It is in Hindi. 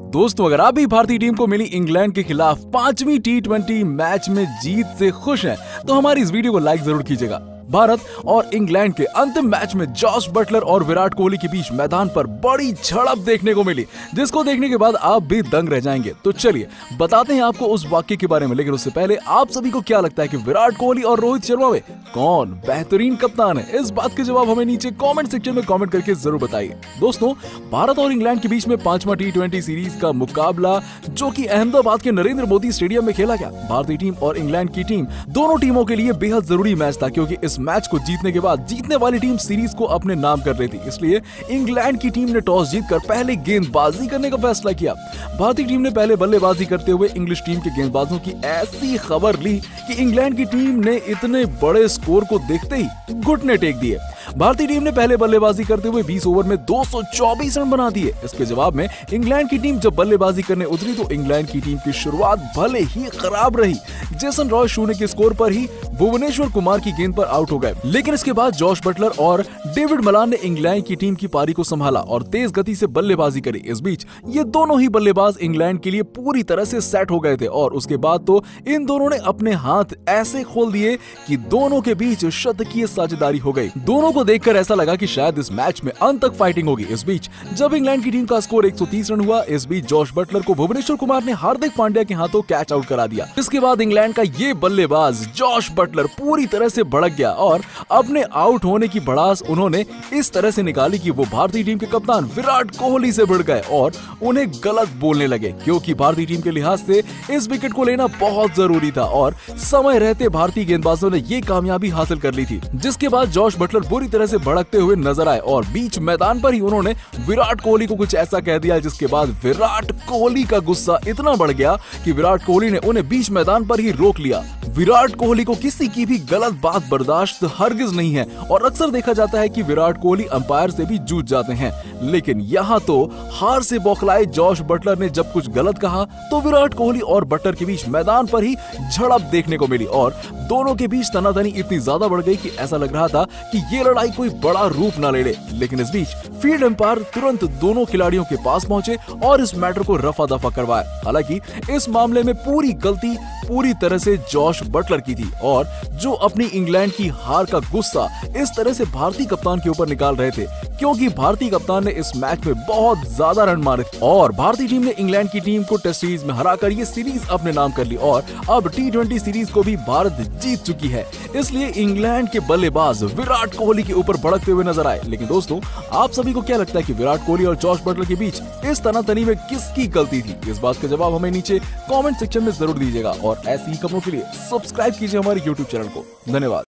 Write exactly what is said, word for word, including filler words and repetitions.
दोस्तों, अगर आप भी भारतीय टीम को मिली इंग्लैंड के खिलाफ पांचवी टी ट्वेंटी मैच में जीत से खुश हैं, तो हमारी इस वीडियो को लाइक जरूर कीजिएगा। भारत और इंग्लैंड के अंतिम मैच में जॉश बटलर और विराट कोहली के बीच मैदान पर बड़ी झड़प देखने को मिली, जिसको देखने के बाद आप भी दंग रह जाएंगे। तो चलिए बताते हैं आपको उस वाक्य के बारे में, लेकिन उससे पहले आप सभी को क्या लगता है कि विराट कोहली और रोहित शर्मा में कौन बेहतरीन कप्तान है? इस बात के जवाब हमें नीचे कमेंट सेक्शन में कमेंट करके जरूर बताइए। दोस्तों, भारत और इंग्लैंड के बीच में पांचवा टी ट्वेंटी सीरीज का मुकाबला जो कि अहमदाबाद के नरेंद्र मोदी स्टेडियम में खेला गया, भारतीय टीम और इंग्लैंड की टीम दोनों टीमों के लिए बेहद जरूरी मैच था, क्योंकि इस मैच को जीतने के बाद जीतने वाली टीम सीरीज को अपने नाम कर रही थी। इसलिए इंग्लैंड की टीम ने टॉस जीतकर पहले गेंदबाजी करने का फैसला किया। भारतीय टीम ने पहले बल्लेबाजी करते हुए इंग्लिश टीम के गेंदबाजों की ऐसी खबर ली कि इंग्लैंड की टीम ने इतने बड़े स्कोर को देखते ही घुटने टेक दिए। भारतीय टीम ने पहले बल्लेबाजी करते हुए बीस ओवर में दो सौ चौबीस रन बना दिए। इसके जवाब में इंग्लैंड की टीम जब बल्लेबाजी करने उतरी तो इंग्लैंड की टीम की शुरुआत भले ही खराब रही। जेसन रॉय शून्य के स्कोर पर ही भुवनेश्वर कुमार की गेंद पर आउट हो गए, लेकिन इसके बाद जॉश बटलर और डेविड मलान ने इंग्लैंड की टीम की पारी को संभाला और तेज गति से बल्लेबाजी करी। इस बीच ये दोनों ही बल्लेबाज इंग्लैंड के लिए पूरी तरह से सेट हो गए थे और उसके बाद तो इन दोनों ने अपने हाथ ऐसे खोल दिए कि दोनों के बीच शतकीय साझेदारी हो गई। दोनों को देखकर ऐसा लगा कि शायद इस मैच में अंत तक फाइटिंग होगी। इस बीच जब इंग्लैंड की टीम का स्कोर एक सौ तीस रन हुआ, इस बीच जॉश बटलर को भुवनेश्वर कुमार ने हार्दिक पांड्या के हाथों कैच आउट करा दिया। इसके बाद इंग्लैंड का ये बल्लेबाज जॉश बटलर पूरी तरह से भड़क गया और अपने आउट होने की भड़ास उन्होंने इस तरह से निकाली कि वो भारतीय टीम के कप्तान विराट कोहली से भिड़ गए और उन्हें गलत बोलने लगे, क्योंकि भारतीय टीम के लिहाज से इस विकेट को लेना बहुत जरूरी था और समय रहते भारतीय गेंदबाजों ने ये कामयाबी हासिल कर ली थी। जिसके बाद जॉश बटलर बुरी तरह से भड़कते हुए नजर आए और बीच मैदान पर ही उन्होंने विराट कोहली को कुछ ऐसा कह दिया, जिसके बाद विराट कोहली का गुस्सा इतना बढ़ गया कि विराट कोहली ने उन्हें बीच मैदान पर ही रोक लिया। विराट कोहली को किसी की भी गलत बात बर्दाश्त हरगिज नहीं है और अक्सर देखा जाता है कि विराट कोहली अंपायर से भी जूझ जाते हैं, लेकिन यहाँ तो हार से बौखलाए जॉश बटलर ने जब कुछ गलत कहा तो विराट कोहली और बटलर के बीच मैदान पर ही झड़प देखने को मिली और दोनों के बीच तनातनी इतनी ज्यादा बढ़ गई कि ऐसा लग रहा था कि ये लड़ाई कोई बड़ा रूप न ले ले। लेकिन इस बीच फील्ड अंपायर तुरंत दोनों खिलाड़ियों के पास पहुंचे और इस मैटर को रफा दफा करवाया। हालांकि इस मामले में पूरी गलती पूरी तरह से जॉश बटलर की थी और जो अपनी इंग्लैंड की हार का गुस्सा इस तरह से भारतीय कप्तान के ऊपर निकाल रहे थे, क्योंकि भारतीय कप्तान ने इस मैच में बहुत ज्यादा रन मारे और भारतीय टीम ने इंग्लैंड की टीम को टेस्ट सीरीज में हराकर ये सीरीज अपने नाम कर ली और अब टी ट्वेंटी सीरीज को भी भारत जीत चुकी है। इसलिए इंग्लैंड के बल्लेबाज विराट कोहली के ऊपर भड़कते हुए नजर आए। लेकिन दोस्तों, आप सभी को क्या लगता है कि विराट कोहली और जॉश बटलर के बीच इस तनातनी में किसकी गलती थी? इस बात का जवाब हमें नीचे कमेंट सेक्शन में जरूर दीजिएगा और ऐसी ही खबरों के लिए सब्सक्राइब कीजिए हमारे यूट्यूब चैनल को। धन्यवाद।